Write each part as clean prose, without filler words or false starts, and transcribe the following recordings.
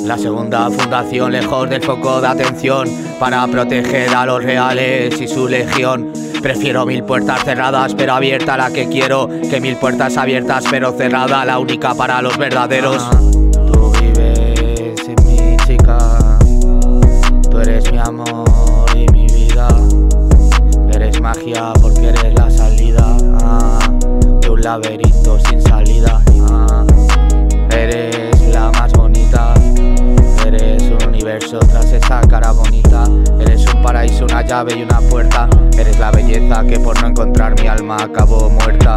La segunda fundación, lejos del foco de atención, para proteger a los reales y su legión. Prefiero 1000 puertas cerradas pero abierta la que quiero, que 1000 puertas abiertas pero cerrada, la única para los verdaderos. Tú vives en mi chica, tú eres mi amor y mi vida. Eres magia porque eres la salida de un laberinto sin salida. Eres la más bonita, eres un universo tras esa cara bonita. Eres un paraíso, una llave y una puerta. Eres la belleza que por no encontrar mi alma acabó muerta.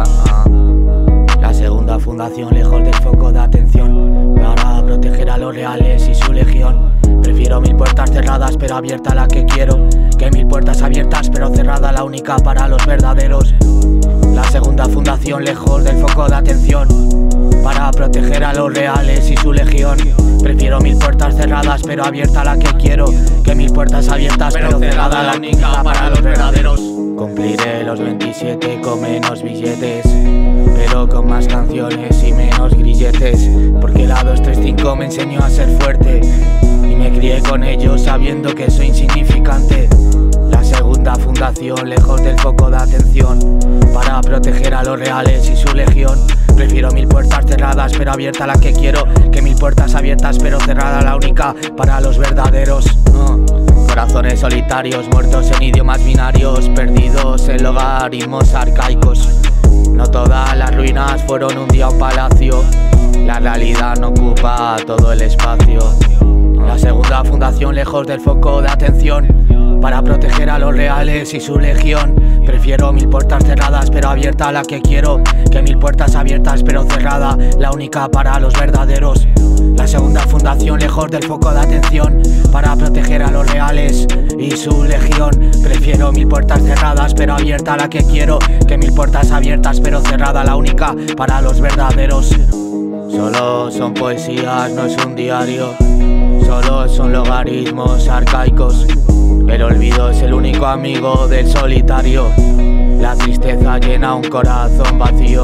La segunda fundación, lejos del foco de atención, para proteger a los reales y su legión. Prefiero 1000 puertas cerradas pero abierta la que quiero, que 1000 puertas abiertas pero cerrada, la única para los verdaderos. La segunda fundación, lejos del foco de atención, para proteger a los reales y su legión. Prefiero 1000 puertas cerradas pero abierta la que quiero, que 1000 puertas abiertas pero cerrada, la única para los verdaderos. Cumpliré los 27 con menos billetes, pero con más canciones y menos grilletes, porque la 235 me enseñó a ser fuerte y me crié con ellos sabiendo que soy insignificante. La segunda fundación, lejos del foco de atención, para proteger a los reales y su legión. Prefiero 1000 puertas cerradas pero abierta la que quiero, que 1000 puertas abiertas pero cerrada, la única para los verdaderos. Corazones solitarios, muertos en idiomas binarios, perdidos en logaritmos arcaicos. No todas las ruinas fueron un día un palacio, la realidad no ocupa todo el espacio. La segunda fundación, lejos del foco de atención, para proteger a los reales y su legión. Prefiero 1000 puertas cerradas pero abierta la que quiero, que 1000 puertas abiertas pero cerrada, la única para los verdaderos. La segunda fundación, lejos del foco de atención, para proteger a los reales y su legión. Prefiero 1000 puertas cerradas pero abierta la que quiero, que 1000 puertas abiertas pero cerrada, la única para los verdaderos. Solo son poesías, no es un diario, solo son logaritmos arcaicos. El olvido es el único amigo del solitario, la tristeza llena un corazón vacío.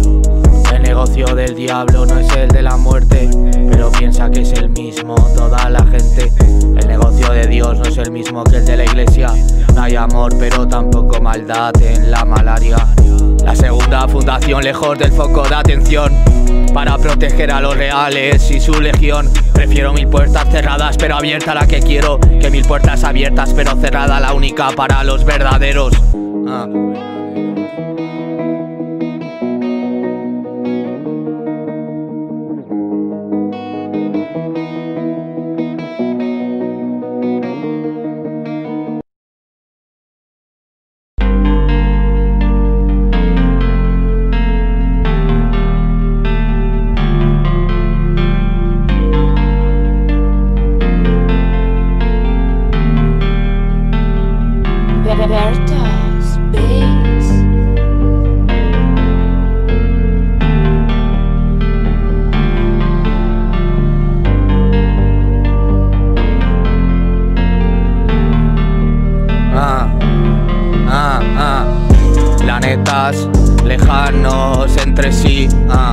El negocio del diablo no es el de la muerte, pero piensa que es el mismo toda la gente. El negocio de Dios no es el mismo que el de la iglesia. No hay amor pero tampoco maldad en la malaria. La segunda fundación, lejos del foco de atención, para proteger a los reales y su legión. Prefiero 1000 puertas cerradas pero abierta la que quiero, que 1000 puertas abiertas pero cerrada, la única para los verdaderos. Berta's Beats. Planetas lejanos entre sí,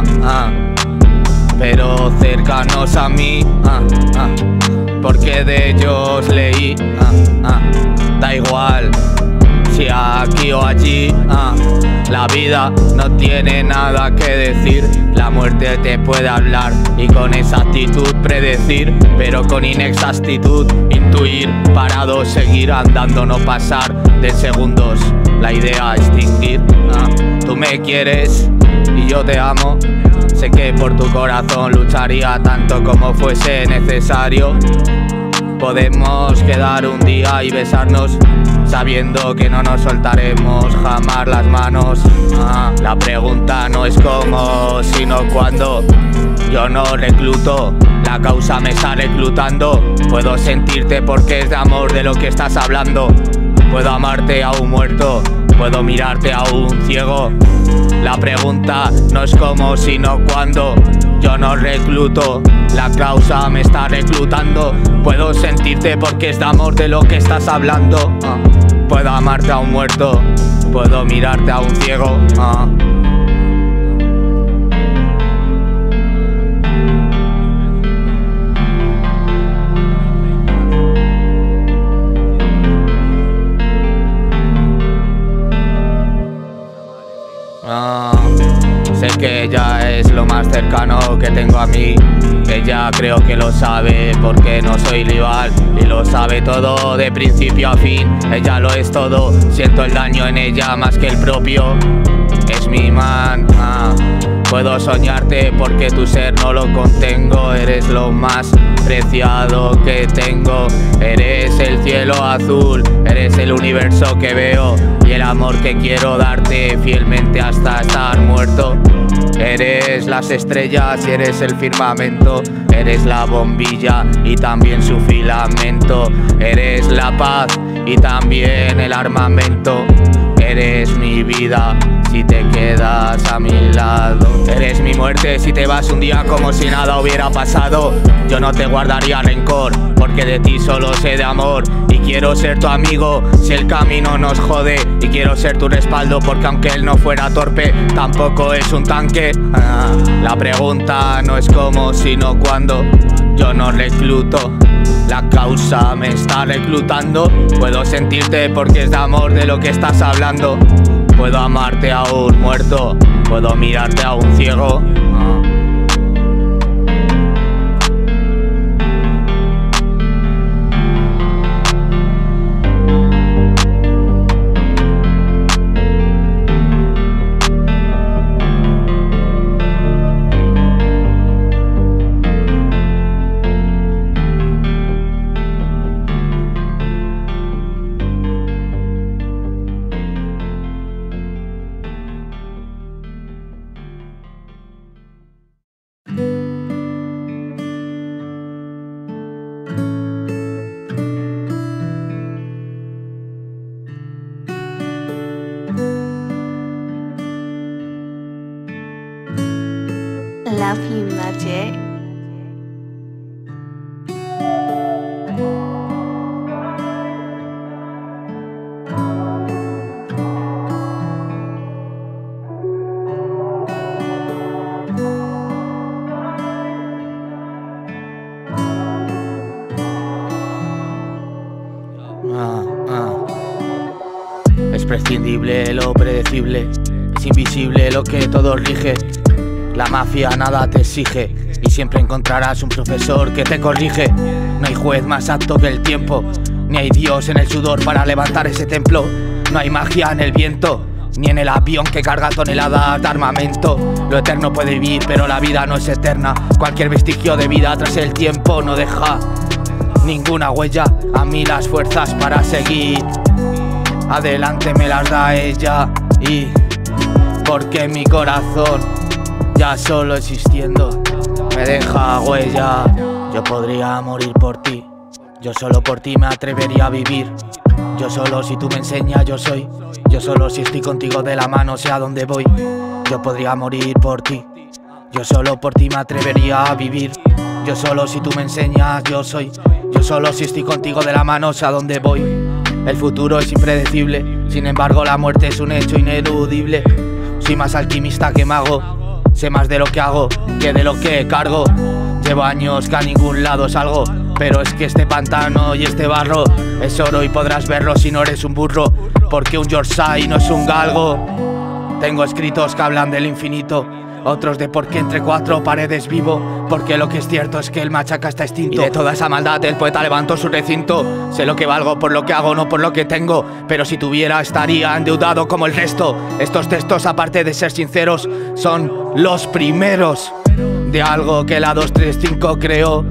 pero cercanos a mí, porque de ellos leí, da igual si aquí o allí, la vida no tiene nada que decir. La muerte te puede hablar y con exactitud predecir, pero con inexactitud intuir. Parado seguir andando, no pasar de segundos, la idea extinguir. Tú me quieres y yo te amo, sé que por tu corazón lucharía tanto como fuese necesario. Podemos quedar un día y besarnos, sabiendo que no nos soltaremos jamás las manos. La pregunta no es cómo, sino cuándo. Yo no recluto, la causa me está reclutando. Puedo sentirte porque es de amor de lo que estás hablando. Puedo amarte a un muerto, puedo mirarte a un ciego. La pregunta no es cómo, sino cuándo. Yo no recluto, la causa me está reclutando. Puedo sentirte porque es de amor de lo que estás hablando. Puedo amarte a un muerto, puedo mirarte a un ciego. cercano que tengo a mí. Ella creo que lo sabe porque no soy rival y lo sabe todo de principio a fin. Ella lo es todo, siento el daño en ella más que el propio. Es mi man, puedo soñarte porque tu ser no lo contengo. Eres lo más preciado que tengo. Eres el cielo azul, eres el universo que veo y el amor que quiero darte fielmente hasta estar muerto. Eres las estrellas y eres el firmamento. Eres la bombilla y también su filamento. Eres la paz y también el armamento. Eres mi vida si te quedas a mi lado. Eres mi muerte si te vas un día como si nada hubiera pasado. Yo no te guardaría rencor porque de ti solo sé de amor. Y quiero ser tu amigo si el camino nos jode. Y quiero ser tu respaldo porque aunque él no fuera torpe, tampoco es un tanque. La pregunta no es cómo sino cuándo. Yo no recluto, la causa me está reclutando. Puedo sentirte porque es de amor de lo que estás hablando. Puedo amarte aún muerto, puedo mirarte aún ciego. Love you, Magic. Es prescindible lo predecible, es invisible lo que todo rige. La mafia nada te exige y siempre encontrarás un profesor que te corrige. No hay juez más apto que el tiempo, ni hay Dios en el sudor para levantar ese templo. No hay magia en el viento, ni en el avión que carga toneladas de armamento. Lo eterno puede vivir, pero la vida no es eterna. Cualquier vestigio de vida tras el tiempo no deja ninguna huella. A mí las fuerzas para seguir adelante me las da ella. Y porque mi corazón ya solo existiendo me deja huella. Yo podría morir por ti, yo solo por ti me atrevería a vivir. Yo solo si tú me enseñas yo soy. Yo solo si estoy contigo de la mano sé a dónde voy. Yo podría morir por ti, yo solo por ti me atrevería a vivir. Yo solo si tú me enseñas yo soy. Yo solo si estoy contigo de la mano sé a dónde voy. El futuro es impredecible, sin embargo la muerte es un hecho ineludible. Soy más alquimista que mago, sé más de lo que hago que de lo que cargo. Llevo años que a ningún lado salgo, pero es que este pantano y este barro es oro y podrás verlo si no eres un burro, porque un Yorkshire no es un galgo. Tengo escritos que hablan del infinito, otros de por qué entre cuatro paredes vivo, porque lo que es cierto es que el machaca está extinto. Y de toda esa maldad el poeta levantó su recinto. Sé lo que valgo por lo que hago, no por lo que tengo, pero si tuviera estaría endeudado como el resto. Estos textos, aparte de ser sinceros, son los primeros de algo que la 235 creó.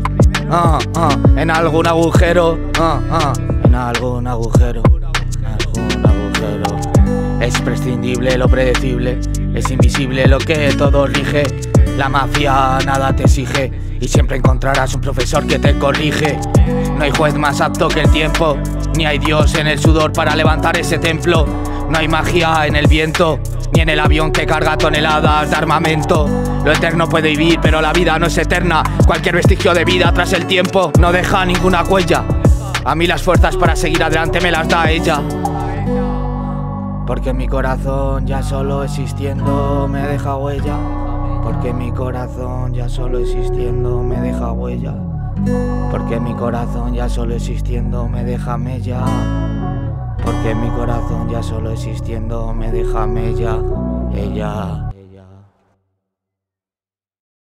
En algún agujero, en algún agujero, en algún agujero. Es prescindible lo predecible, es invisible lo que todo rige. La mafia nada te exige y siempre encontrarás un profesor que te corrige. No hay juez más apto que el tiempo, ni hay Dios en el sudor para levantar ese templo. No hay magia en el viento, ni en el avión que carga toneladas de armamento. Lo eterno puede vivir, pero la vida no es eterna. Cualquier vestigio de vida tras el tiempo no deja ninguna huella. A mí las fuerzas para seguir adelante me las da ella, porque mi corazón ya solo existiendo me deja huella. Porque mi corazón ya solo existiendo me deja huella. Porque mi corazón ya solo existiendo me deja mella. Porque mi corazón ya solo existiendo me deja mella. Ella.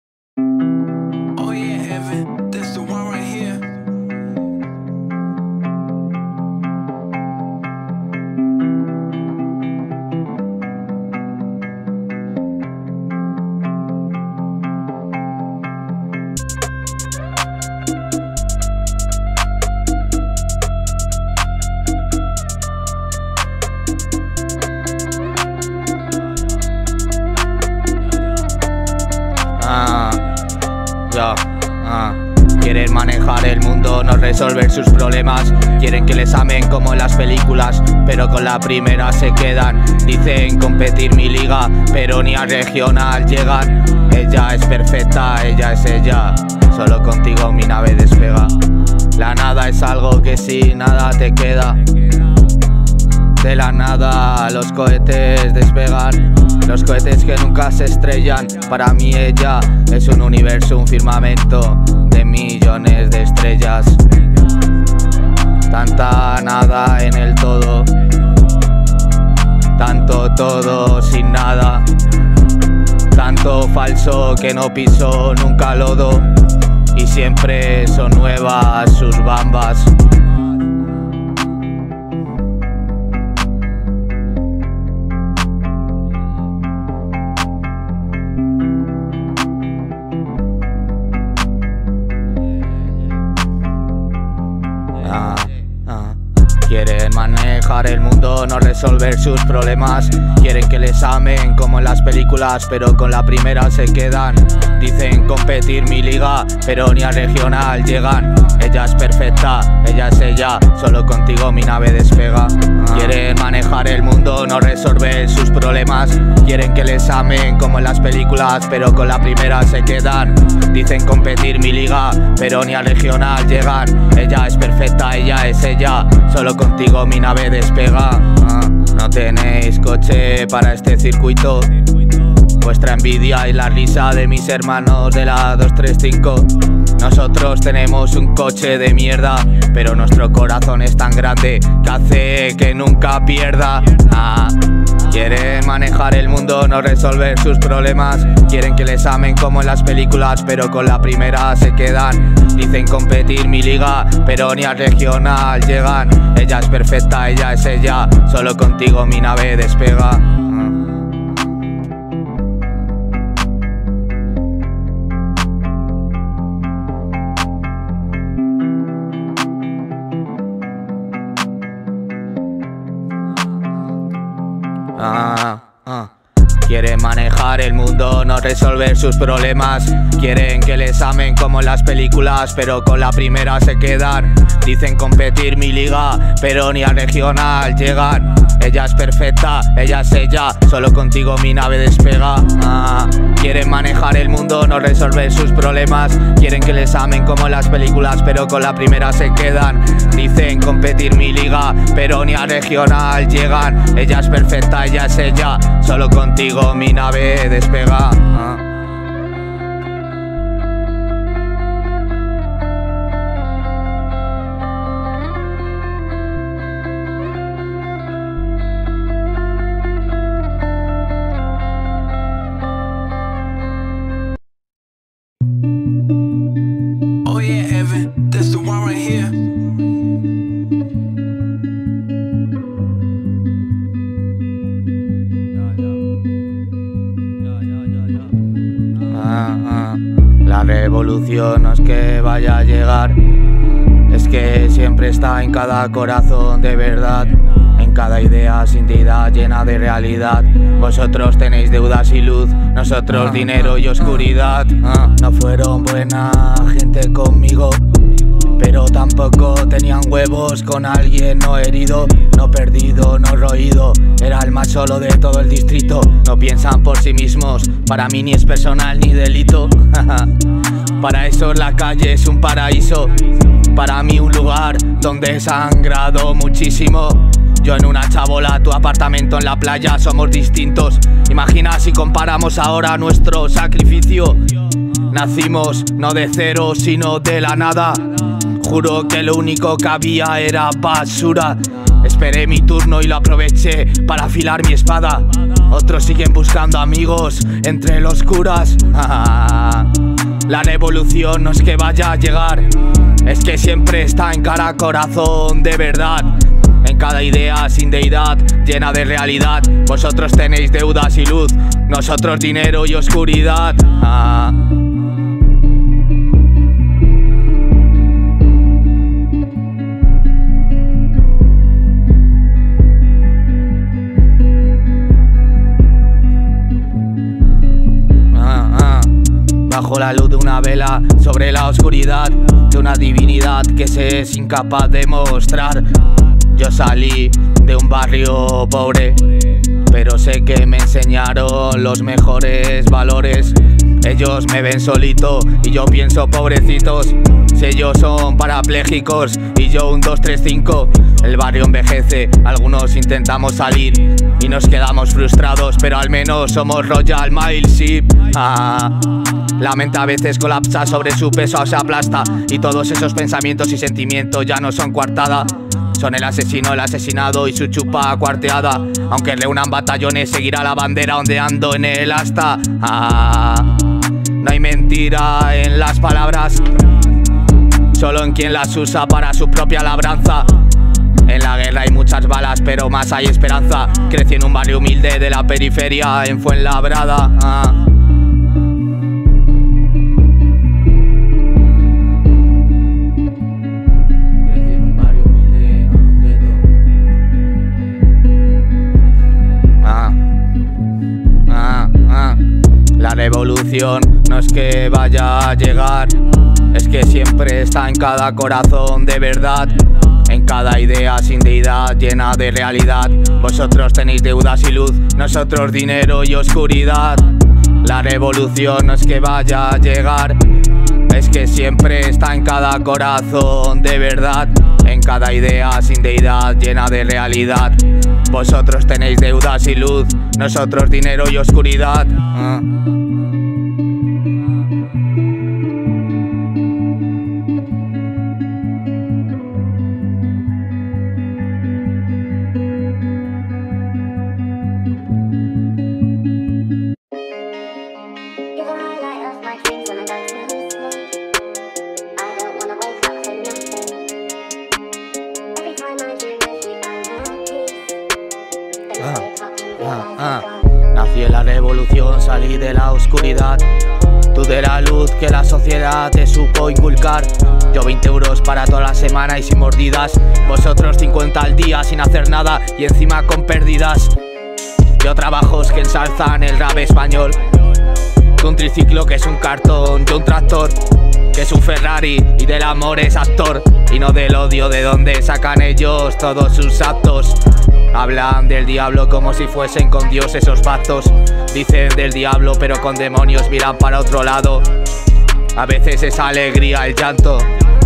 Quieren manejar el mundo, no resolver sus problemas. Quieren que les amen como en las películas, pero con la primera se quedan. Dicen competir mi liga, pero ni al regional llegan. Ella es perfecta, ella es ella, solo contigo mi nave despega. La nada es algo que sin nada te queda. De la nada los cohetes despegan, los cohetes que nunca se estrellan. Para mí ella es un universo, un firmamento de millones de estrellas. Tanta nada en el todo, tanto todo sin nada, tanto falso que no piso nunca lodo, y siempre son nuevas sus bambas. Quieren manejar el mundo, no resolver sus problemas. Quieren que les amen como en las películas, pero con la primera se quedan. Dicen competir mi liga, pero ni al regional llegan. Ella es perfecta, ella es ella, solo contigo mi nave despega. Quieren manejar el mundo, no resolver sus problemas. Quieren que les amen como en las películas, pero con la primera se quedan. Dicen competir mi liga, pero ni al regional llegan. Ella es perfecta, ella es ella, solo contigo mi nave despega. No tenéis coche para este circuito. Vuestra envidia y la risa de mis hermanos de la 235. Nosotros tenemos un coche de mierda, pero nuestro corazón es tan grande que hace que nunca pierda. Quieren manejar el mundo, no resolver sus problemas. Quieren que les amen como en las películas, pero con la primera se quedan. Dicen competir mi liga, pero ni al regional llegan. Ella es perfecta, ella es ella, solo contigo mi nave despega. Quieren manejar el mundo, no resolver sus problemas. Quieren que les amen como en las películas, pero con la primera se quedan. Dicen competir mi liga, pero ni al regional llegan. Ella es perfecta, ella es ella, solo contigo mi nave despega. Quieren manejar el mundo, no resolver sus problemas. Quieren que les amen como en las películas, pero con la primera se quedan. Dicen competir mi liga, pero ni al regional llegan. Ella es perfecta, ella es ella, solo contigo mi nave despega. Oh yeah, Evan, that's the one right here. La revolución no es que vaya a llegar, es que siempre está en cada corazón de verdad, en cada idea sin deidad llena de realidad. Vosotros tenéis deudas y luz, nosotros dinero y oscuridad. No fueron buena gente conmigo, pero tampoco tenían huevos con alguien no herido, no perdido, no roído. Era el más solo de todo el distrito. No piensan por sí mismos, para mí ni es personal ni delito. Para eso la calle es un paraíso, para mí un lugar donde he sangrado muchísimo. Yo en una chabola, tu apartamento en la playa, somos distintos. Imagina si comparamos ahora nuestro sacrificio. Nacimos no de cero sino de la nada. Juro que lo único que había era basura. Esperé mi turno y lo aproveché para afilar mi espada. Otros siguen buscando amigos entre los curas. La revolución no es que vaya a llegar, es que siempre está en cada corazón de verdad, en cada idea sin deidad llena de realidad. Vosotros tenéis deudas y luz, nosotros dinero y oscuridad. Bajo la luz de una vela sobre la oscuridad, de una divinidad que se es incapaz de mostrar. Yo salí de un barrio pobre, pero sé que me enseñaron los mejores valores. Ellos me ven solito y yo pienso pobrecitos. Si ellos son parapléjicos y yo un 2, 3, 5. El barrio envejece, algunos intentamos salir y nos quedamos frustrados, pero al menos somos Royal Mail Ship. La mente a veces colapsa sobre su peso o se aplasta, y todos esos pensamientos y sentimientos ya no son coartada. Son el asesino, el asesinado y su chupa cuarteada. Aunque reúnan batallones, seguirá la bandera ondeando en el asta. No hay mentira en las palabras, solo en quien las usa para su propia labranza. En la guerra hay muchas balas, pero más hay esperanza. Crecí en un barrio humilde de la periferia en Fuenlabrada. La revolución no es que vaya a llegar, es que siempre está en cada corazón de verdad, en cada idea sin deidad llena de realidad. Vosotros tenéis deudas y luz, nosotros dinero y oscuridad. La revolución no es que vaya a llegar, es que siempre está en cada corazón de verdad, en cada idea sin deidad llena de realidad. Vosotros tenéis deudas y luz, nosotros dinero y oscuridad. Nací en la revolución, salí de la oscuridad. Tú de la luz que la sociedad te supo inculcar. Yo 20 euros para toda la semana y sin mordidas. Vosotros 50 al día sin hacer nada y encima con pérdidas. Yo trabajos que ensalzan el rap español. Tú un triciclo que es un cartón, yo un tractor que es un Ferrari y del amor es actor, y no del odio de donde sacan ellos todos sus actos. Hablan del diablo como si fuesen con Dios esos pactos. Dicen del diablo pero con demonios miran para otro lado. A veces es alegría el llanto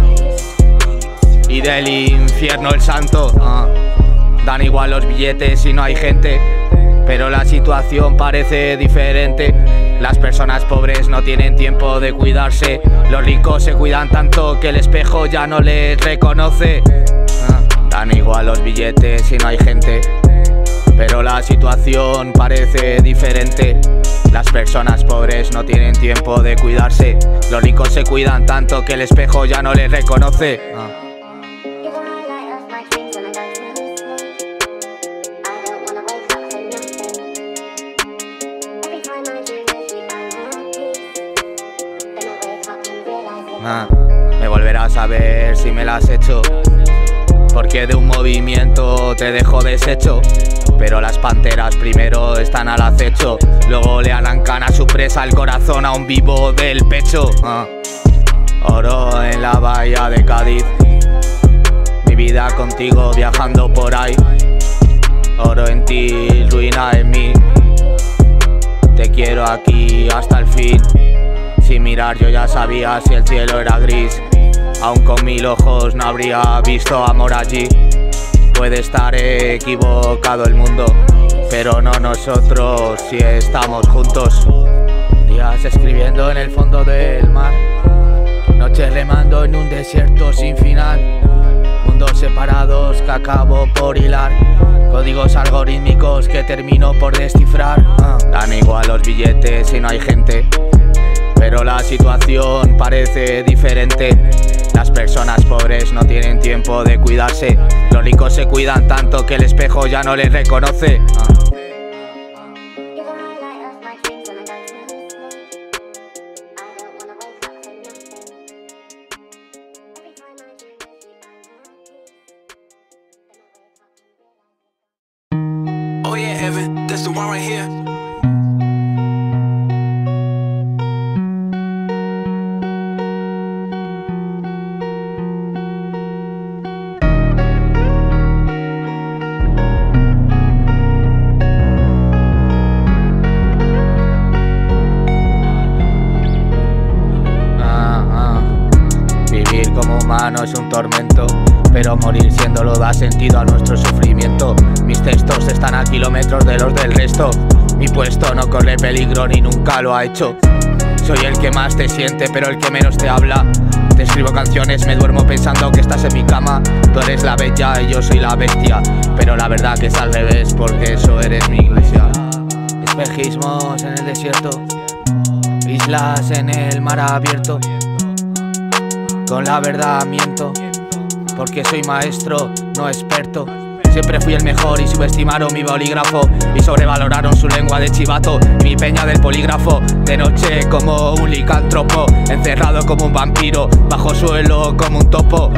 y del infierno el santo. Dan igual los billetes si no hay gente, pero la situación parece diferente. Las personas pobres no tienen tiempo de cuidarse. Los ricos se cuidan tanto que el espejo ya no les reconoce. Dan igual los billetes si no hay gente, pero la situación parece diferente. Las personas pobres no tienen tiempo de cuidarse. Los ricos se cuidan tanto que el espejo ya no les reconoce. Me volverás a ver si me la has hecho, porque de un movimiento te dejo deshecho. Pero las panteras primero están al acecho, luego le arrancan a su presa el corazón a un vivo del pecho. Oro en la bahía de Cádiz, mi vida contigo viajando por ahí. Oro en ti, ruina en mí, te quiero aquí hasta el fin. Sin mirar yo ya sabía si el cielo era gris, aun con 1000 ojos no habría visto amor allí. Puede estar equivocado el mundo, pero no nosotros si estamos juntos. Días escribiendo en el fondo del mar, noches remando en un desierto sin final. Mundos separados que acabo por hilar, códigos algorítmicos que termino por descifrar. Dan igual los billetes si no hay gente, pero la situación parece diferente. Las personas pobres no tienen tiempo de cuidarse. Los ricos se cuidan tanto que el espejo ya no les reconoce. Oh yeah, Evan, that's the one right here. humano es un tormento, pero morir siéndolo da sentido a nuestro sufrimiento. Mis textos están a kilómetros de los del resto. Mi puesto no corre peligro ni nunca lo ha hecho. Soy el que más te siente, pero el que menos te habla. Te escribo canciones, me duermo pensando que estás en mi cama. Tú eres la bella y yo soy la bestia, pero la verdad que es al revés, porque eso eres mi iglesia. Espejismos en el desierto, islas en el mar abierto. Con la verdad miento, porque soy maestro, no experto. Siempre fui el mejor y subestimaron mi bolígrafo y sobrevaloraron su lengua de chivato y mi peña del polígrafo. De noche como un licántropo, encerrado como un vampiro, bajo suelo como un topo.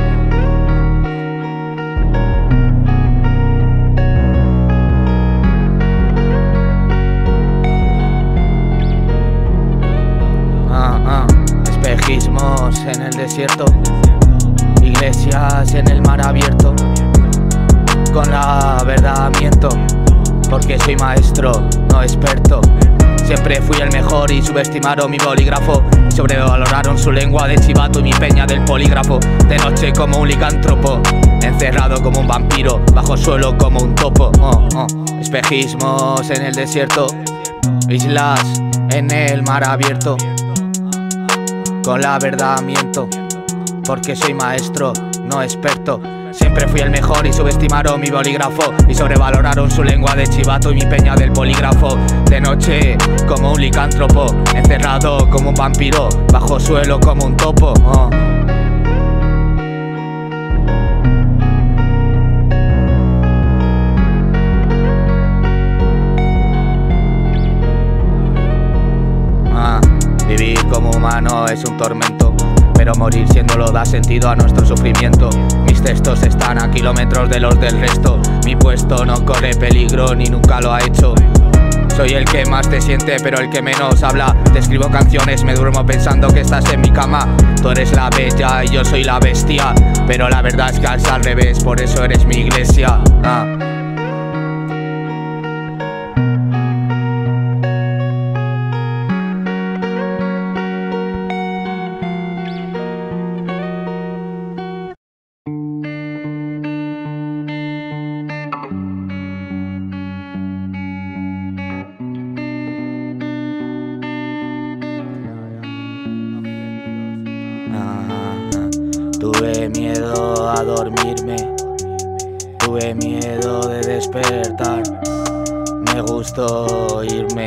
Espejismos en el desierto, iglesias en el mar abierto. Con la verdad miento, porque soy maestro, no experto. Siempre fui el mejor y subestimaron mi bolígrafo y sobrevaloraron su lengua de chivato y mi peña del polígrafo. De noche como un licántropo, encerrado como un vampiro, bajo suelo como un topo. Espejismos en el desierto, islas en el mar abierto. Con la verdad miento, porque soy maestro, no experto. Siempre fui el mejor y subestimaron mi bolígrafo y sobrevaloraron su lengua de chivato y mi peña del polígrafo. De noche como un licántropo, encerrado como un vampiro, bajo suelo como un topo. Vivir como humano es un tormento, pero morir siéndolo da sentido a nuestro sufrimiento. Mis textos están a kilómetros de los del resto. Mi puesto no corre peligro ni nunca lo ha hecho. Soy el que más te siente, pero el que menos habla. Te escribo canciones, me duermo pensando que estás en mi cama. Tú eres la bella y yo soy la bestia, pero la verdad es que es al revés, por eso eres mi iglesia. Tuve miedo a dormirme, tuve miedo de despertar. Me gustó irme,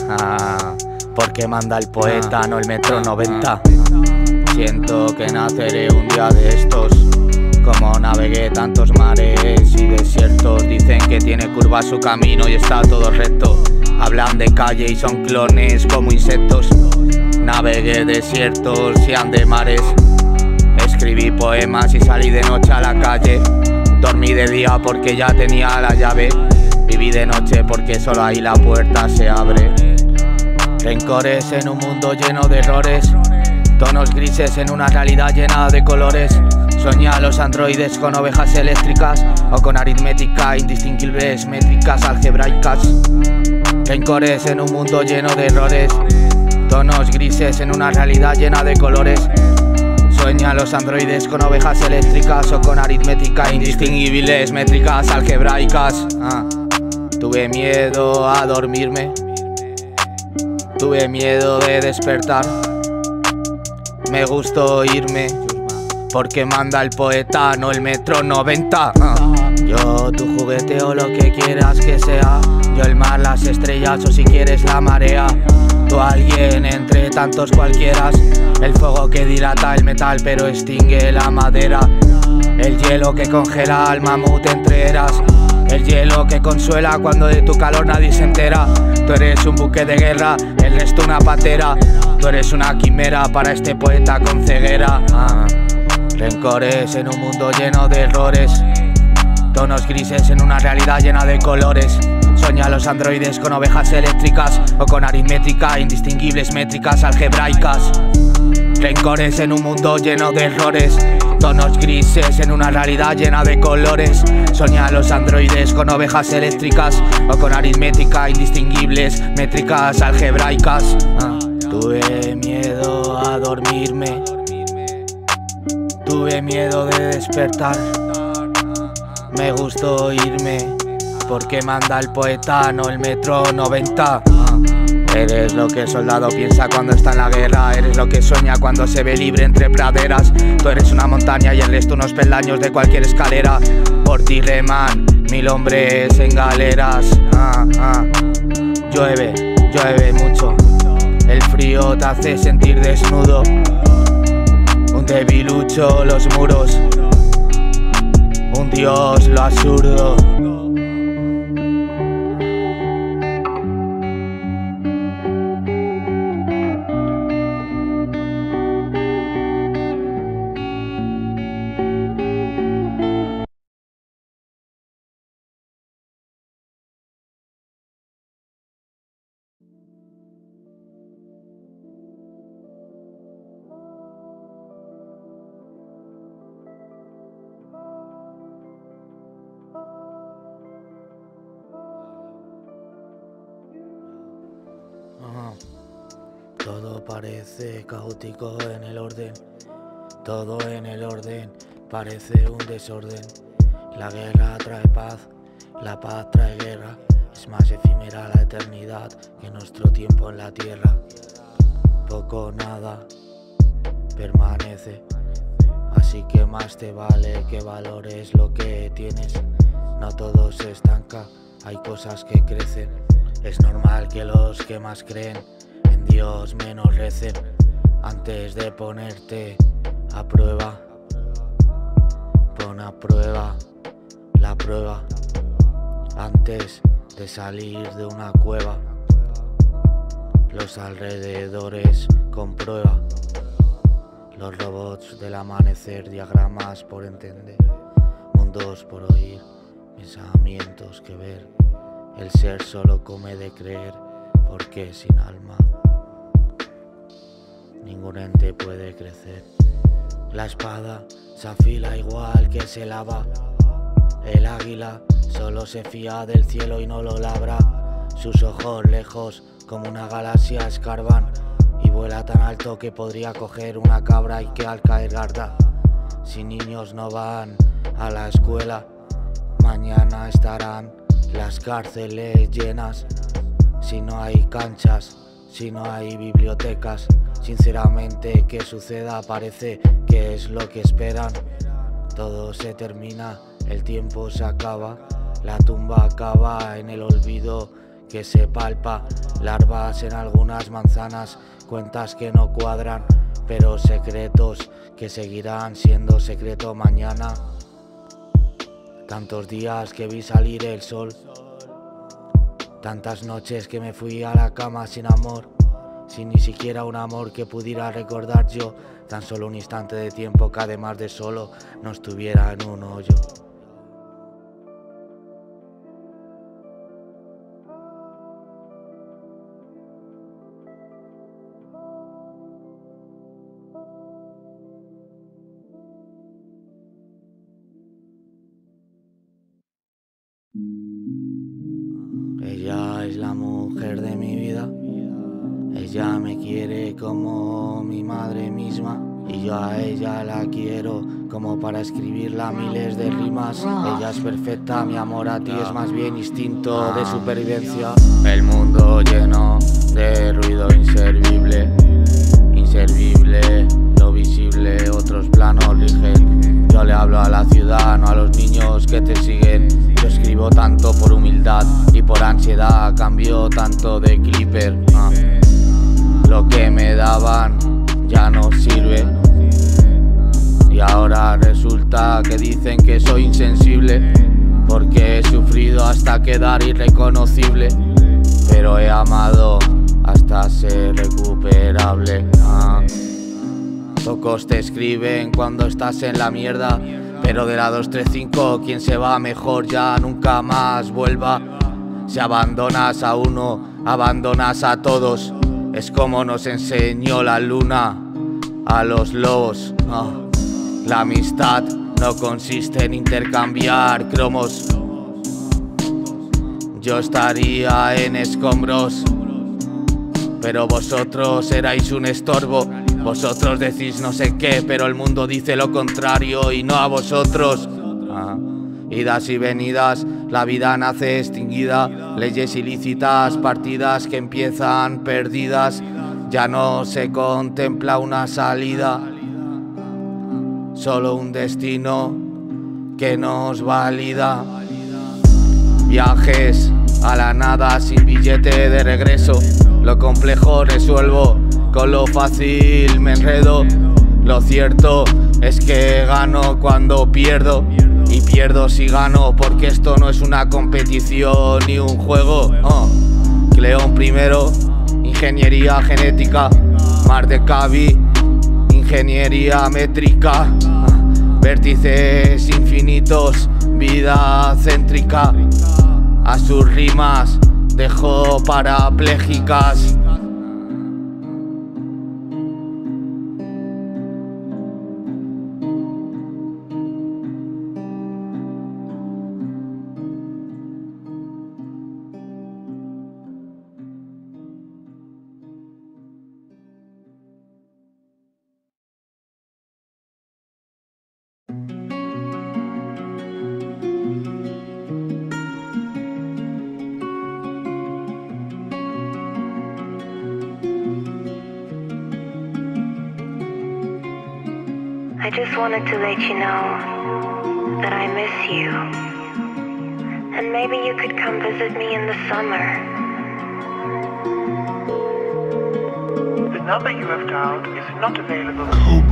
porque manda el poeta, no el metro 90. Siento que naceré un día de estos. Como navegué tantos mares y desiertos. Dicen que tiene curva su camino y está todo recto. Hablan de calle y son clones como insectos. Navegué desiertos y andé mares. Escribí poemas y salí de noche a la calle. Dormí de día porque ya tenía la llave. Viví de noche porque solo ahí la puerta se abre. Rencores en un mundo lleno de errores. Tonos grises en una realidad llena de colores. Soñé a los androides con ovejas eléctricas o con aritmética, indistinguibles métricas algebraicas. Rencores en un mundo lleno de errores. Tonos grises en una realidad llena de colores. Sueño a los androides con ovejas eléctricas o con aritmética, indistinguibles métricas algebraicas. Tuve miedo a dormirme, tuve miedo de despertar. Me gustó irme, porque manda el poeta, no el metro 90. Yo tu juguete o lo que quieras que sea. Yo el mar, las estrellas o si quieres la marea. Tú alguien entre tantos cualquieras. El fuego que dilata el metal pero extingue la madera. El hielo que congela al mamut entre eras. El hielo que consuela cuando de tu calor nadie se entera. Tú eres un buque de guerra, el resto una patera. Tú eres una quimera para este poeta con ceguera. Rencores en un mundo lleno de errores. Tonos grises en una realidad llena de colores. Soña a los androides con ovejas eléctricas o con aritmética, indistinguibles métricas algebraicas. Rencores en un mundo lleno de errores. Tonos grises en una realidad llena de colores. Soña a los androides con ovejas eléctricas o con aritmética, indistinguibles métricas algebraicas. Tuve miedo a dormirme, Tuve miedo de despertar, me gustó irme, porque manda el poeta, no el metro 90. Eres lo que el soldado piensa cuando está en la guerra. Eres lo que sueña cuando se ve libre entre praderas. Tú eres una montaña y el resto unos peldaños de cualquier escalera. Por ti reman 1000 hombres en galeras. Llueve, llueve mucho. El frío te hace sentir desnudo. Un debilucho los muros. Un dios lo absurdo. Todo parece caótico en el orden, todo en el orden parece un desorden. La guerra trae paz, la paz trae guerra. Es más efímera la eternidad que nuestro tiempo en la tierra. Poco o nada permanece, así que más te vale que valores lo que tienes. No todo se estanca, hay cosas que crecen. Es normal que los que más creen en Dios menos recen. Antes de ponerte a prueba, pon a prueba la prueba. Antes de salir de una cueva, los alrededores comprueba. Los robots del amanecer, diagramas por entender, mundos por oír, pensamientos que ver. El ser solo come de creer, porque sin alma ningún ente puede crecer. La espada se afila igual que se lava. El águila solo se fía del cielo y no lo labra. Sus ojos lejos como una galaxia escarban, y vuela tan alto que podría coger una cabra y que al caer garda. Si niños no van a la escuela, mañana estarán las cárceles llenas. Si no hay canchas, si no hay bibliotecas, sinceramente que suceda parece que es lo que esperan. Todo se termina, el tiempo se acaba, la tumba acaba en el olvido que se palpa. Larvas en algunas manzanas, cuentas que no cuadran, pero secretos que seguirán siendo secreto mañana. Tantos días que vi salir el sol, tantas noches que me fui a la cama sin amor, sin ni siquiera un amor que pudiera recordar yo. Tan solo un instante de tiempo que además de solo no estuviera en un hoyo. Ella es la mujer de mi vida. Ella me quiere como mi madre misma, y yo a ella la quiero como para escribirla miles de rimas. Ella es perfecta, mi amor a ti es más bien instinto de supervivencia. El mundo lleno de ruido inservible, inservible, lo visible, otros planos rigen. Yo le hablo a la ciudad, no a los niños que te siguen. Yo escribo tanto por humildad y por ansiedad, cambio tanto de clipper. Lo que me daban ya no sirve, y ahora resulta que dicen que soy insensible, porque he sufrido hasta quedar irreconocible, pero he amado hasta ser recuperable. Pocos te escriben cuando estás en la mierda, pero de la 235 quien se va mejor ya nunca más vuelva. Si abandonas a uno, abandonas a todos. Es como nos enseñó la luna a los lobos. La amistad no consiste en intercambiar cromos. Yo estaría en escombros, pero vosotros erais un estorbo. Vosotros decís no sé qué, pero el mundo dice lo contrario y no a vosotros. Idas y venidas, la vida nace extinguida, leyes ilícitas, partidas que empiezan perdidas, ya no se contempla una salida, solo un destino que nos valida. Viajes a la nada sin billete de regreso, lo complejo resuelvo, con lo fácil me enredo. Lo cierto es que gano cuando pierdo y pierdo si gano, porque esto no es una competición ni un juego. Cleón primero, ingeniería genética, Mar de Cavi, ingeniería métrica, vértices infinitos, vida céntrica, a sus rimas dejó parapléjicas. I just wanted to let you know that I miss you. And maybe you could come visit me in the summer. The number you have dialed is not available.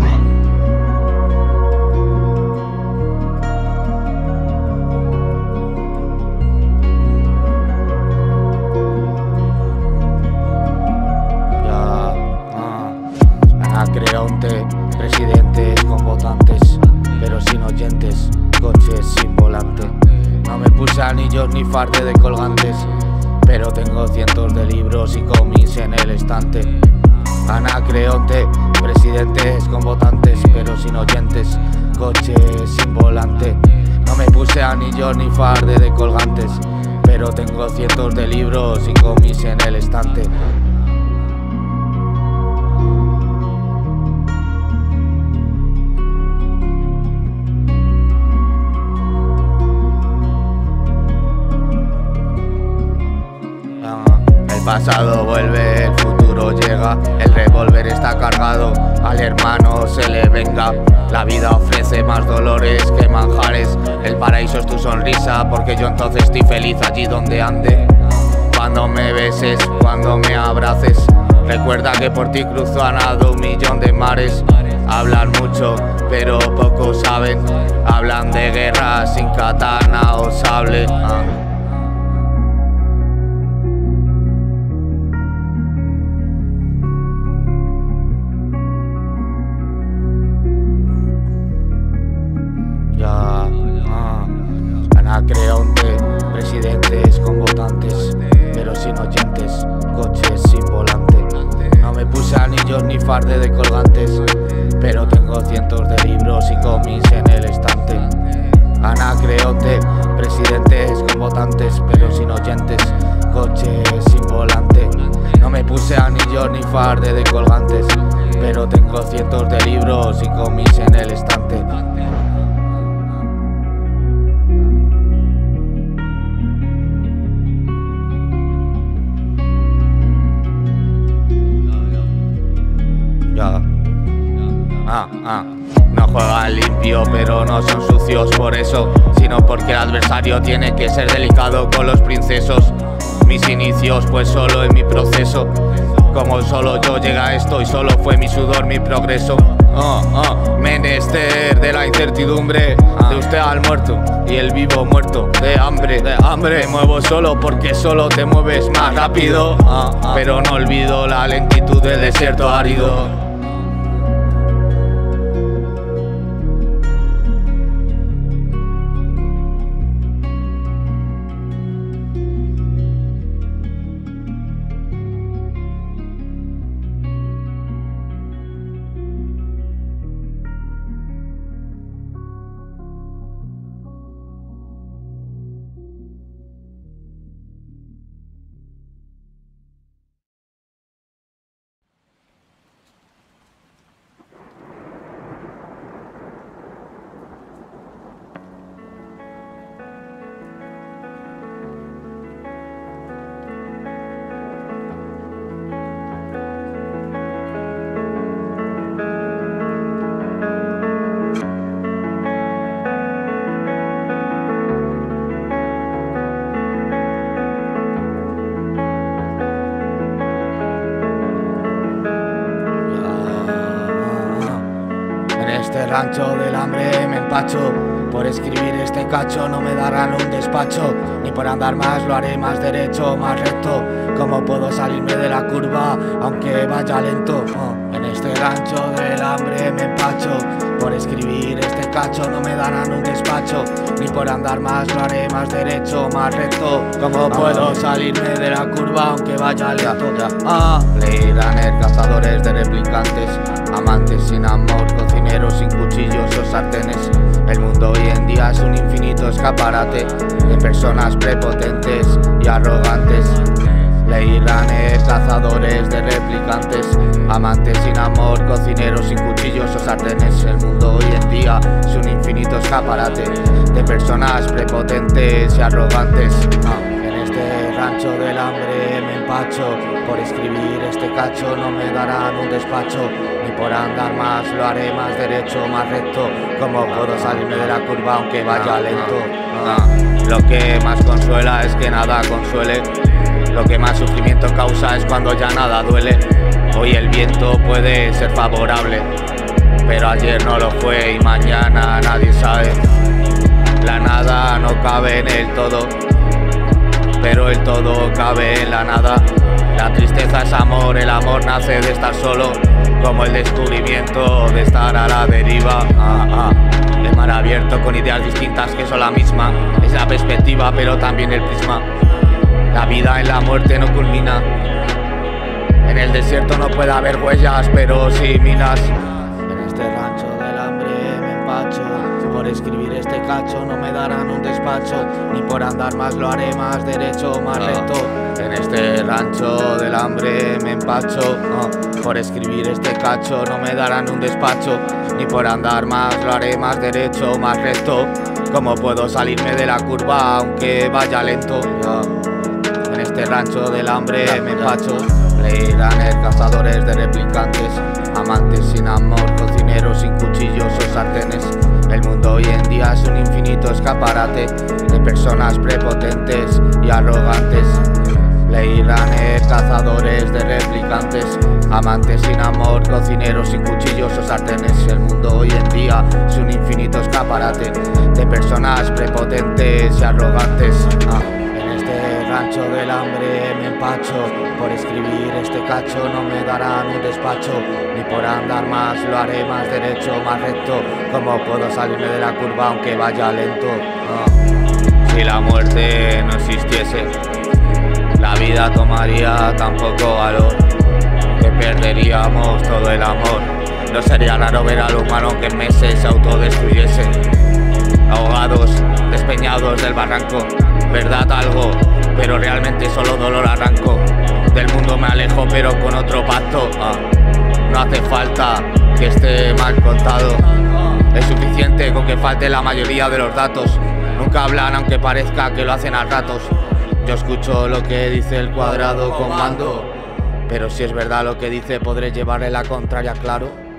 Anacreonte, presidentes con votantes, pero sin oyentes, coches sin volante. No me puse anillos ni farde de colgantes, pero tengo cientos de libros y cómics en el estante. Anacreonte, presidentes con votantes, pero sin oyentes, coches sin volante. No me puse anillos ni farde de colgantes, pero tengo cientos de libros y cómics en el estante. El pasado vuelve, el futuro llega, el revólver está cargado, al hermano se le venga. La vida ofrece más dolores que manjares, el paraíso es tu sonrisa, porque yo entonces estoy feliz allí donde ande. Cuando me beses, cuando me abraces, recuerda que por ti cruzo a nado 1.000.000 de mares. Hablan mucho, pero pocos saben, hablan de guerra sin katana o sable. Anacreonte, presidentes con votantes, pero sin oyentes, coches sin volante. No me puse anillos ni farde de colgantes, pero tengo cientos de libros y cómics en el estante. Anacreonte, presidentes con votantes, pero sin oyentes, coches sin volante. No me puse anillos ni farde de colgantes, pero tengo cientos de libros y cómics en el estante. No juegan limpio, pero no son sucios por eso, sino porque el adversario tiene que ser delicado con los princesos. Mis inicios, pues solo en mi proceso, como solo yo llega a esto y solo fue mi sudor mi progreso. Menester de la incertidumbre, de usted al muerto y el vivo muerto de hambre. Me muevo solo porque solo te mueves más rápido, pero no olvido la lentitud del desierto árido. rancho del hambre me empacho. Por escribir este cacho no me darán un despacho, ni por andar más lo haré más derecho, más recto. ¿Cómo puedo salirme de la curva aunque vaya lento? En este rancho del hambre me empacho. Por escribir este cacho no me darán un despacho, ni por andar más lo haré más derecho, más recto. ¿Cómo puedo salirme de la curva aunque vaya lento? Blade Runner, cazadores de replicantes, amantes sin amor, cocineros sin cuchillos o sartenes. El mundo hoy en día es un infinito escaparate de personas prepotentes y arrogantes. Blade Runner, cazadores de replicantes, amantes sin amor, cocineros sin cuchillos o sartenes. El mundo hoy en día es un infinito escaparate de personas prepotentes y arrogantes. En este rancho del hambre me empacho. Por escribir este cacho no me darán un despacho, ni por andar más lo haré más derecho, más recto. ¿Cómo puedo salirme de la curva aunque vaya lento? Lo que más consuela es que nada consuele. Lo que más sufrimiento causa es cuando ya nada duele. Hoy el viento puede ser favorable, pero ayer no lo fue y mañana nadie sabe. La nada no cabe en el todo, pero el todo cabe en la nada. La tristeza es amor, el amor nace de estar solo, como el descubrimiento de estar a la deriva. El mar abierto con ideas distintas que son la misma. Es la perspectiva pero también el prisma. La vida en la muerte no culmina. En el desierto no puede haber huellas, pero sí minas. En este rancho del hambre me empacho. Por escribir este cacho no me darán un despacho, ni por andar más lo haré más derecho, más recto. En este rancho del hambre me empacho. Por escribir este cacho no me darán un despacho, ni por andar más lo haré más derecho, más recto. ¿Cómo puedo salirme de la curva aunque vaya lento? En este rancho del hambre me empacho. Blade Runner, cazadores de replicantes, amantes sin amor, cocineros sin cuchillos o sartenes. El mundo hoy en día es un infinito escaparate de personas prepotentes y arrogantes. Blade Runner, cazadores de replicantes, amantes sin amor, cocineros sin cuchillos o sartenes. El mundo hoy en día es un infinito escaparate de personas prepotentes y arrogantes. En este rancho del hambre me empacho. Por escribir este cacho no me darán un despacho, ni por andar más lo haré más derecho, más recto. ¿Cómo puedo salirme de la curva aunque vaya lento? Si la muerte no existiese, la vida tomaría tan poco valor que perderíamos todo el amor. No sería raro ver al humano que en meses se autodestruyese, ahogados, despeñados del barranco. Verdad algo, pero realmente solo dolor arranco. Del mundo me alejo pero con otro pacto. No hace falta que esté mal contado, es suficiente con que falte la mayoría de los datos. Nunca hablan aunque parezca que lo hacen a ratos. Yo escucho lo que dice el cuadrado con mando, pero si es verdad lo que dice podré llevarle la contraria, claro.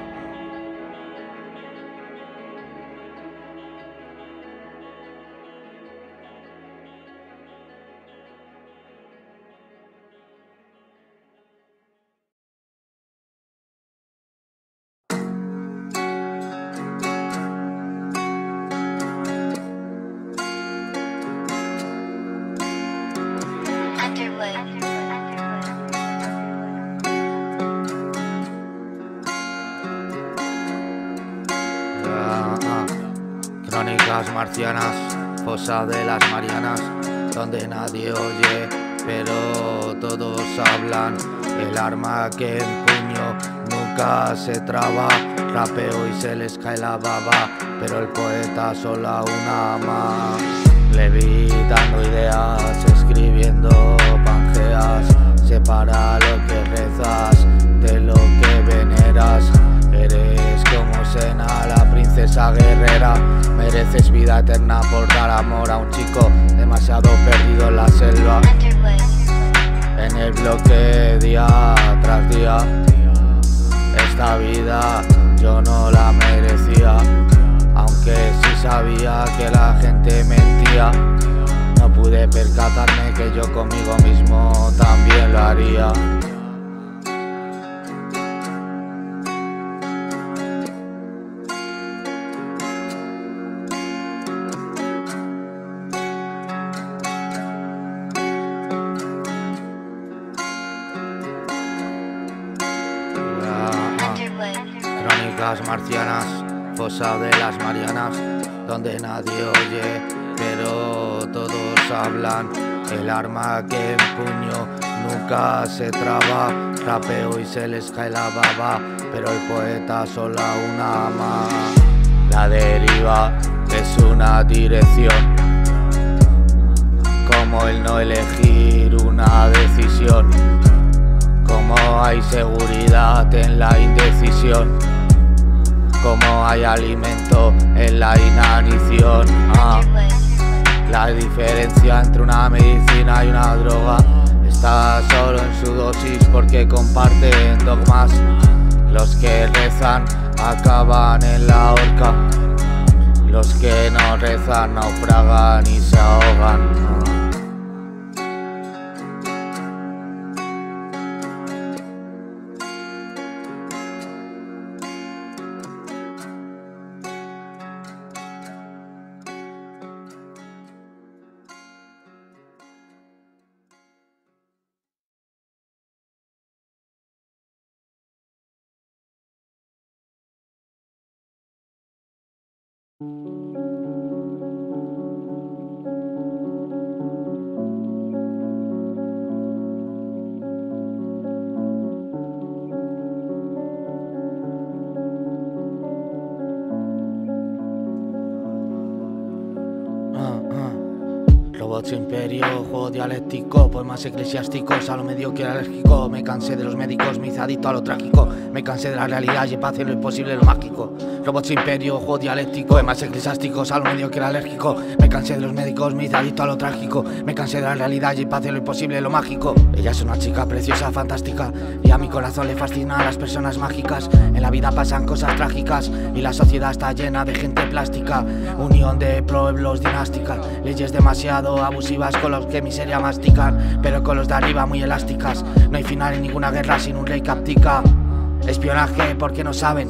Crónicas marcianas, fosa de las Marianas, donde nadie oye, pero todos hablan. El arma que empuño nunca se traba, rapeo y se les cae la baba, pero el poeta solo una ama. Levitando ideas, escribiendo pangeas, separa lo que rezas de lo que veneras. Eres como Sena, la princesa guerrera. Mereces vida eterna por dar amor a un chico demasiado perdido en la selva. En el bloque día tras día, esta vida yo no la merecía, aunque sí sabía que la gente mentía. No pude percatarme que yo conmigo mismo también lo haría. Tierras marcianas, fosa de las Marianas, donde nadie oye, pero todos hablan. El arma que empuño nunca se traba. Rapeo y se les cae la baba, pero el poeta solo una ama. La deriva es una dirección, como el no elegir una decisión. Como hay seguridad en la indecisión, como hay alimento en la inanición. La diferencia entre una medicina y una droga está solo en su dosis, porque comparten dogmas. Los que rezan acaban en la horca, los que no rezan naufragan y se ahogan. Robots imperio, juego dialéctico, poemas eclesiásticos, a lo mediocre alérgico. Me cansé de los médicos, me hice adicto a lo trágico. Me cansé de la realidad y para hacer lo imposible lo mágico. Robots imperio, juego dialéctico, poemas eclesiásticos, a lo mediocre alérgico. Me cansé de los médicos, me hice adicto a lo trágico. Me cansé de la realidad y para hacer lo imposible lo mágico. Ella es una chica preciosa, fantástica, y a mi corazón le fascinan las personas mágicas. En la vida pasan cosas trágicas y la sociedad está llena de gente plástica. Unión de pueblos dinástica, leyes demasiado abusivas con los que miseria mastican, pero con los de arriba muy elásticas. No hay final en ninguna guerra sin un rey que abdica. Espionaje porque no saben,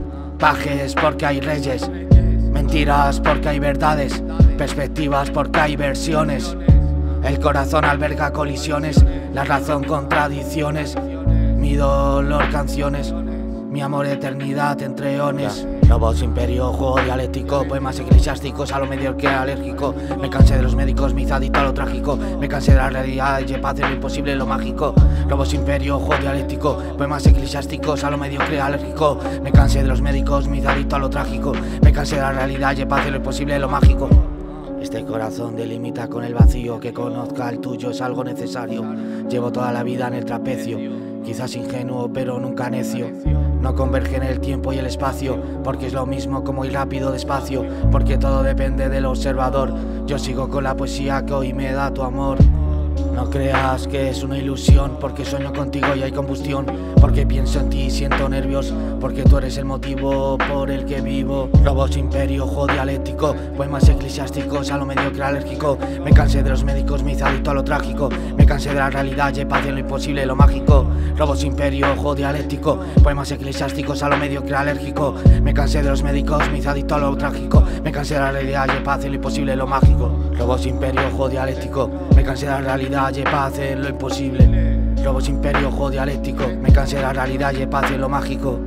pajes porque hay reyes, mentiras porque hay verdades, perspectivas porque hay versiones. El corazón alberga colisiones, la razón contradicciones, mi dolor canciones, mi amor eternidad entre eones. Robots imperio, juego dialéctico, poemas eclesiásticos, a lo mediocre alérgico. Me cansé de los médicos, me hice adicto a lo trágico. Me cansé de la realidad y para hacer lo imposible lo mágico. Robots imperio, juego dialéctico, poemas eclesiásticos, a lo mediocre alérgico. Me cansé de los médicos, me hice adicto a lo trágico. Me cansé de la realidad y para hacer lo imposible lo mágico. Este corazón delimita con el vacío, que conozca el tuyo es algo necesario. Llevo toda la vida en el trapecio, quizás ingenuo pero nunca necio. No convergen el tiempo y el espacio, porque es lo mismo como ir rápido despacio, porque todo depende del observador. Yo sigo con la poesía que hoy me da tu amor. No creas que es una ilusión, porque sueño contigo y hay combustión, porque pienso en ti y siento nervios, porque tú eres el motivo por el que vivo. Robots imperio, juego dialéctico, poemas eclesiásticos, a lo mediocre alérgico. Me cansé de los médicos, me hice adicto a lo trágico. Me cansé de la realidad y para hacer lo imposible lo mágico. Robots imperio, juego dialéctico, poemas eclesiásticos, a lo mediocre alérgico. Me cansé de los médicos, me hice adicto a lo trágico. Me cansé de la realidad y para hacer lo imposible lo mágico. Robots imperio, juego dialéctico, me cansé de la realidad y para hacer lo imposible. Robots imperio, juego dialéctico, me cansé de la realidad y para hacer lo mágico.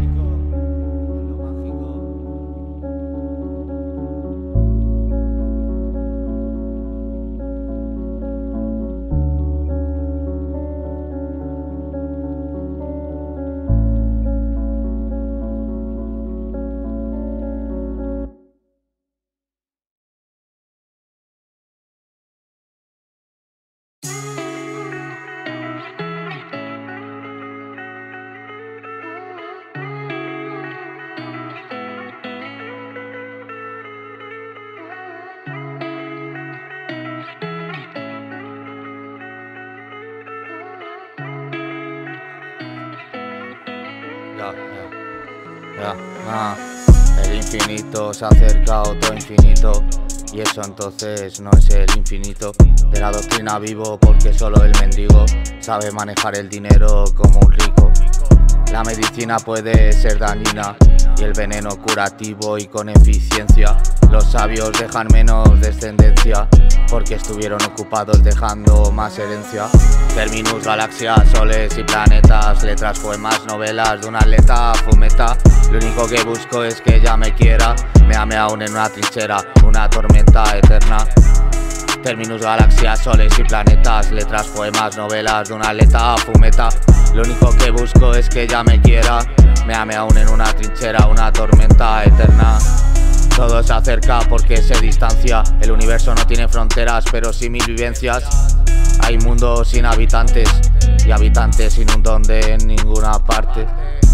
El infinito se acerca a otro infinito, y eso entonces no es el infinito. De la doctrina vivo porque solo el mendigo sabe manejar el dinero como un rico. La medicina puede ser dañina, y el veneno curativo y con eficiencia. Los sabios dejan menos descendencia porque estuvieron ocupados dejando más herencia. Terminus, galaxias, soles y planetas, letras, poemas, novelas de un atleta fumeta. Lo único que busco es que ella me quiera, me ame aún en una trinchera, una tormenta eterna. Terminus, galaxias, soles y planetas, letras, poemas, novelas de un atleta fumeta. Lo único que busco es que ella me quiera, me ame aún en una trinchera, una tormenta eterna. Todo se acerca porque se distancia. El universo no tiene fronteras, pero sí mil vivencias. Hay mundos sin habitantes y habitantes sin un donde en ninguna parte.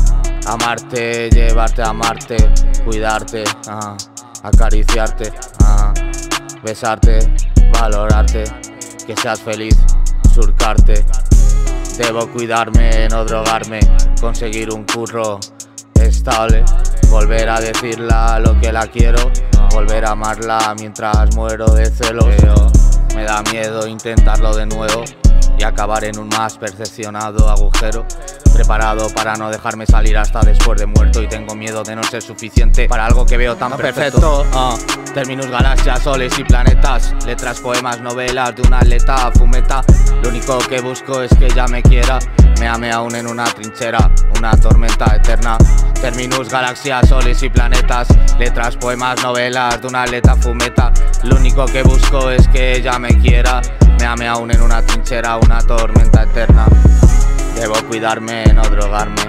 Amarte, llevarte a Marte, cuidarte, acariciarte, besarte, valorarte, que seas feliz, surcarte. Debo cuidarme, no drogarme, conseguir un curro estable, volver a decirla lo que la quiero, volver a amarla mientras muero de celos. Me da miedo intentarlo de nuevo y acabar en un más percepcionado agujero, preparado para no dejarme salir hasta después de muerto, y tengo miedo de no ser suficiente para algo que veo tan perfecto. Terminus, galaxias, soles y planetas, letras, poemas, novelas de un atleta fumeta. Lo único que busco es que ella me quiera, me ame aún en una trinchera, una tormenta eterna. Terminus, galaxias, soles y planetas, letras, poemas, novelas de un atleta fumeta. Lo único que busco es que ella me quiera, me ame aún en una trinchera, una tormenta eterna. Debo cuidarme, no drogarme,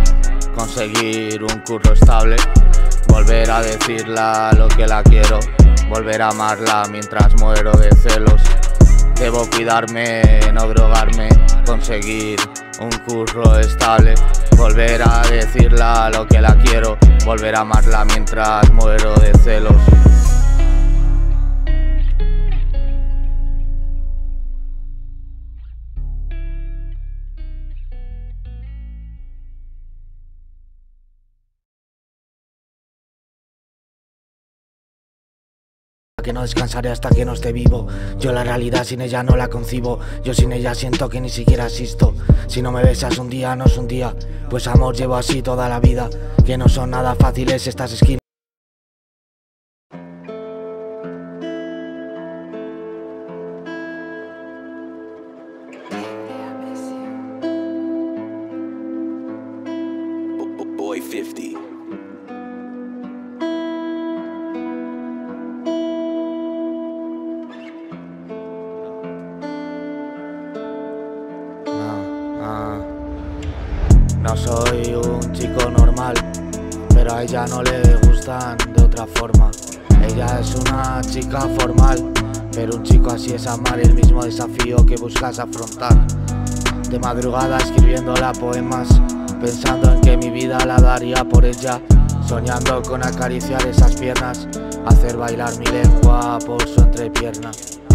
conseguir un curro estable, volver a decirla lo que la quiero, volver a amarla mientras muero de celos. Debo cuidarme, no drogarme, conseguir un curro estable, volver a decirla lo que la quiero, volver a amarla mientras muero de celos. Que no descansaré hasta que no esté vivo. Yo la realidad sin ella no la concibo. Yo sin ella siento que ni siquiera existo. Si no me besas un día, no es un día. Pues amor llevo así toda la vida. Que no son nada fáciles estas esquinas. Boy 50. No soy un chico normal, pero a ella no le gustan de otra forma. Ella es una chica formal, pero un chico así es amar, el mismo desafío que buscas afrontar. De madrugada escribiéndola poemas, pensando en que mi vida la daría por ella, soñando con acariciar esas piernas, hacer bailar mi lengua por su entrepierna.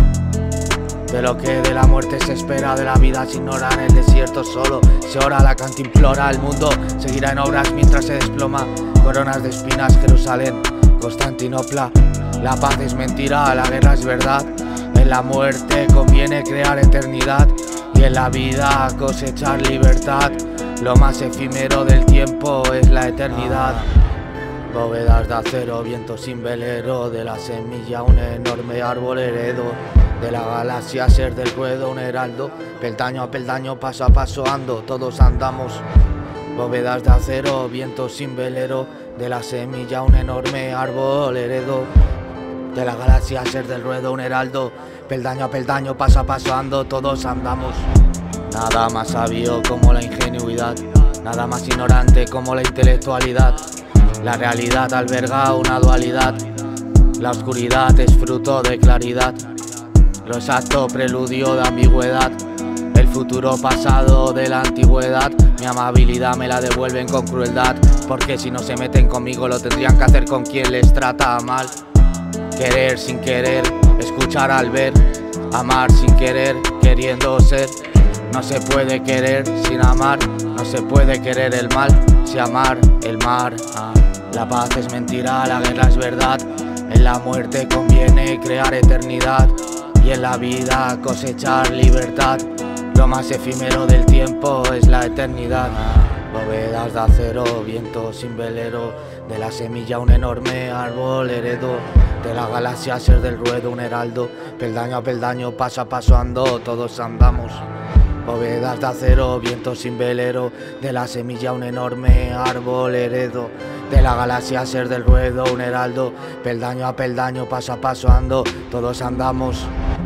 De lo que de la muerte se espera, de la vida se ignora, en el desierto solo se ora, la cantimplora. El mundo seguirá en obras mientras se desploma, coronas de espinas, Jerusalén, Constantinopla. La paz es mentira, la guerra es verdad, en la muerte conviene crear eternidad y en la vida cosechar libertad. Lo más efímero del tiempo es la eternidad. Bóvedas de acero, viento sin velero, de la semilla un enorme árbol heredo, de la galaxia ser del ruedo un heraldo, peldaño a peldaño, paso a paso ando, todos andamos. Bóvedas de acero, viento sin velero, de la semilla un enorme árbol heredo, de la galaxia ser del ruedo un heraldo, peldaño a peldaño, paso a paso ando, todos andamos. Nada más sabio como la ingenuidad, nada más ignorante como la intelectualidad. La realidad alberga una dualidad, la oscuridad es fruto de claridad, lo exacto preludio de ambigüedad, el futuro pasado de la antigüedad. Mi amabilidad me la devuelven con crueldad, porque si no se meten conmigo lo tendrían que hacer con quien les trata mal. Querer sin querer, escuchar al ver, amar sin querer, queriendo ser. No se puede querer sin amar, no se puede querer el mal, si amar el mar. La paz es mentira, la guerra es verdad, en la muerte conviene crear eternidad y en la vida cosechar libertad. Lo más efímero del tiempo es la eternidad. Bóvedas de acero, viento sin velero, de la semilla un enorme árbol heredo, de la galaxia ser del ruedo un heraldo, peldaño a peldaño, paso a paso ando, todos andamos. Bóvedas de acero, viento sin velero, de la semilla un enorme árbol heredo, de la galaxia ser del ruedo un heraldo, peldaño a peldaño, paso a paso ando, todos andamos.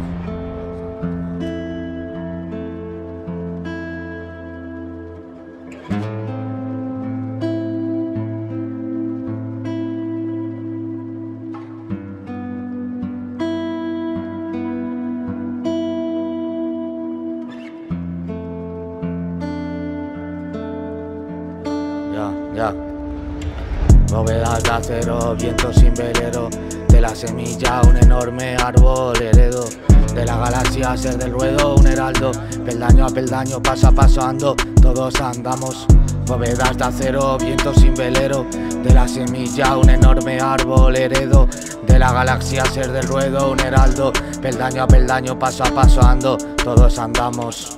Ya. Bóvedas de acero, viento sin velero, de la semilla un enorme árbol heredo, de la galaxia ser del ruedo un heraldo, peldaño a peldaño, paso a paso ando, todos andamos. Bóvedas de acero, viento sin velero, de la semilla un enorme árbol heredo, de la galaxia ser del ruedo un heraldo, peldaño a peldaño, paso a paso ando, todos andamos.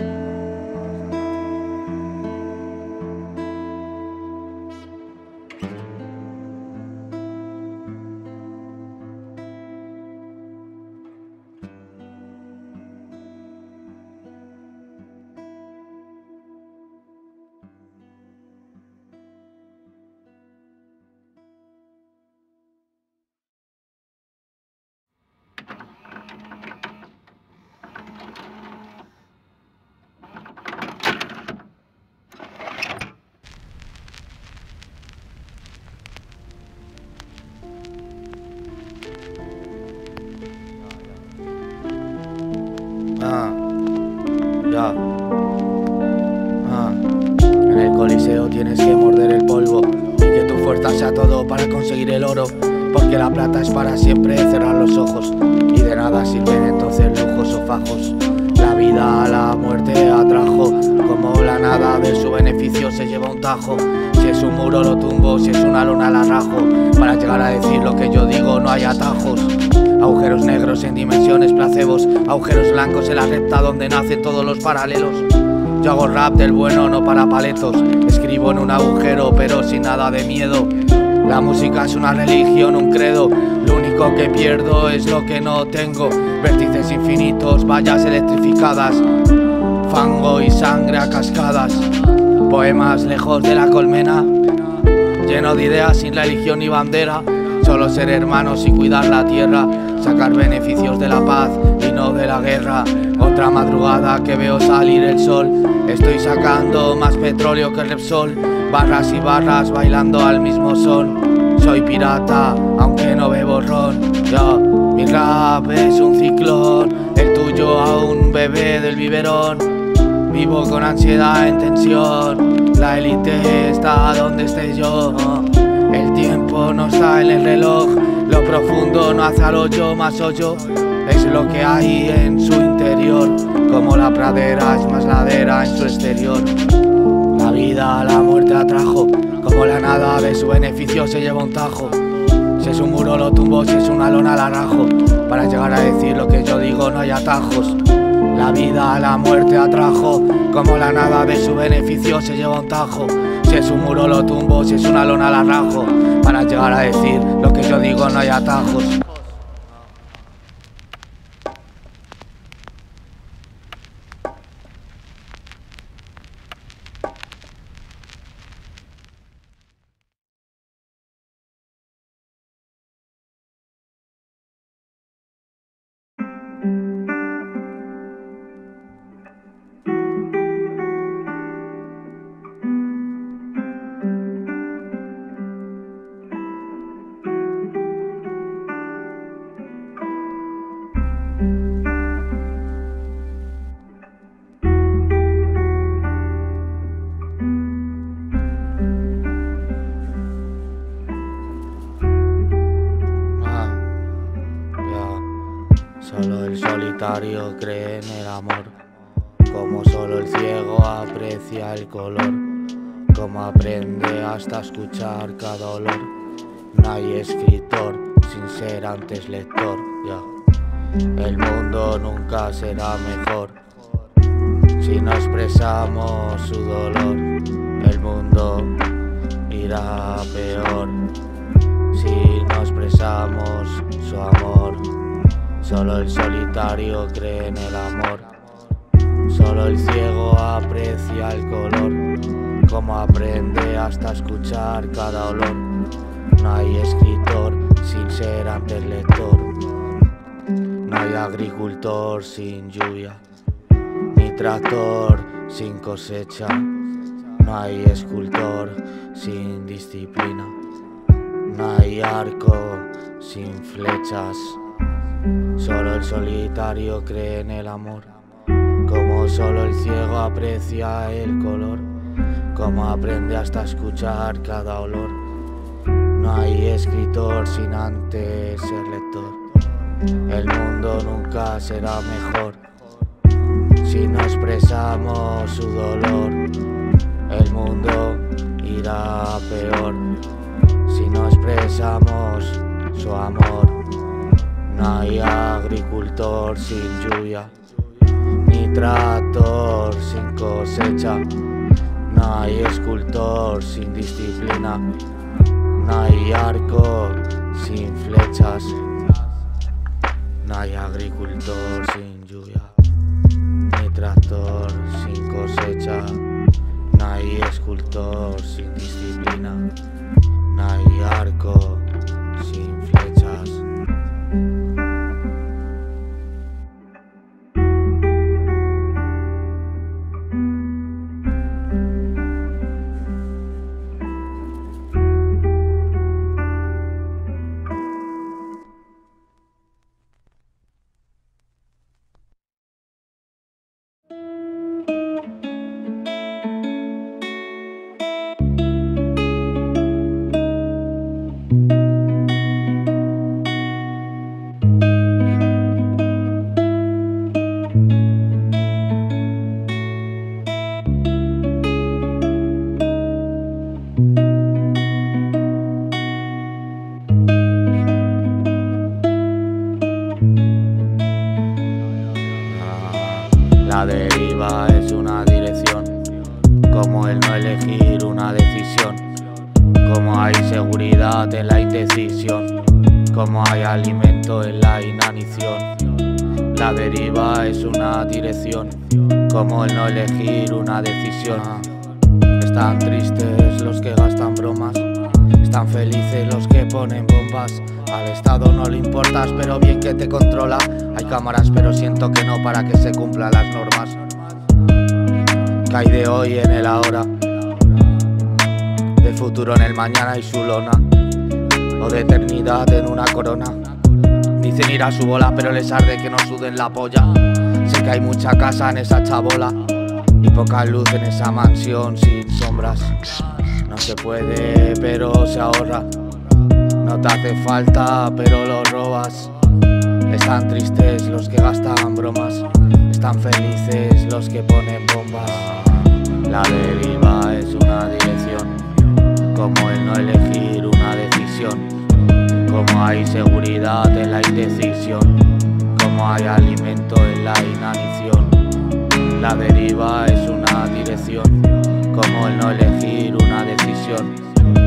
En el coliseo tienes que morder el polvo y que tu fuerza sea todo para conseguir el oro, porque la plata es para siempre cerrar los ojos y de nada sirven entonces lujos o fajos. La vida a la muerte atrajo, como la nada de su beneficio se lleva un tajo. Si es un muro lo tumbo, si es una lona la rajo, para llegar a decir lo que yo digo no hay atajos. Agujeros negros en dimensiones placebos, agujeros blancos en la recta donde nacen todos los paralelos. Yo hago rap del bueno, no para paletos, escribo en un agujero pero sin nada de miedo. La música es una religión, un credo, lo único que pierdo es lo que no tengo. Vértices infinitos, vallas electrificadas, fango y sangre a cascadas. Poemas lejos de la colmena, lleno de ideas sin religión ni bandera. Solo ser hermanos y cuidar la tierra, sacar beneficios de la paz y no de la guerra. Otra madrugada que veo salir el sol, estoy sacando más petróleo que Repsol. Barras y barras bailando al mismo son. Soy pirata aunque no bebo ron. Mi rap es un ciclón, el tuyo a un bebé del biberón. Vivo con ansiedad en tensión, la élite está donde esté yo. El tiempo no está en el reloj, lo profundo no hace al hoyo más hoyo. Es lo que hay en su interior, como la pradera es más ladera en su exterior. La vida a la muerte atrajo, como la nada de su beneficio se lleva un tajo. Si es un muro lo tumbo, si es una lona la rajo, para llegar a decir lo que yo digo no hay atajos. La vida a la muerte atrajo, como la nada de su beneficio se lleva un tajo. Si es un muro lo tumbo, si es una lona la rajo, para llegar a decir lo que yo digo no hay atajos. Solo el solitario cree en el amor, como solo el ciego aprecia el color, como aprende hasta escuchar cada olor. No hay escritor sin ser antes lector, El mundo nunca será mejor si no expresamos su dolor. El mundo irá peor si no expresamos su amor. Solo el solitario cree en el amor. Solo el ciego aprecia el color, como aprende hasta escuchar cada olor. No hay escritor sin ser antes lector. No hay agricultor sin lluvia, ni tractor sin cosecha. No hay escultor sin disciplina. No hay arco sin flechas. Solo el solitario cree en el amor. Como solo el ciego aprecia el color, como aprende hasta escuchar cada olor. No hay escritor sin antes ser lector. El mundo nunca será mejor si no expresamos su dolor. El mundo irá peor si no expresamos su amor. No hay agricultor sin lluvia, ni tractor sin cosecha. No hay escultor sin disciplina. No hay arco sin flechas. No hay agricultor sin lluvia, ni tractor sin cosecha. No hay escultor sin disciplina. No hay arco sin flechas. La deriva es una dirección, como el no elegir una decisión, como hay seguridad en la indecisión, como hay alimento en la inanición. La deriva es una dirección, como el no elegir una decisión. Están tristes los que gastan bromas, están felices los que ponen bombas. Al Estado no le importas, pero bien que te controla. Hay cámaras, pero siento que no para que se cumplan las normas. ¿Qué hay de hoy en el ahora? De futuro en el mañana y su lona, o de eternidad en una corona. Dicen ir a su bola, pero les arde que no suden la polla. Sé que hay mucha casa en esa chabola y poca luz en esa mansión sin sombras. No se puede, pero se ahorra. No te hace falta, pero lo robas. Están tristes los que gastan bromas, están felices los que ponen bombas. La deriva es una dirección, como el no elegir una decisión, como hay seguridad en la indecisión, como hay alimento en la inanición. La deriva es una dirección, como el no elegir una decisión,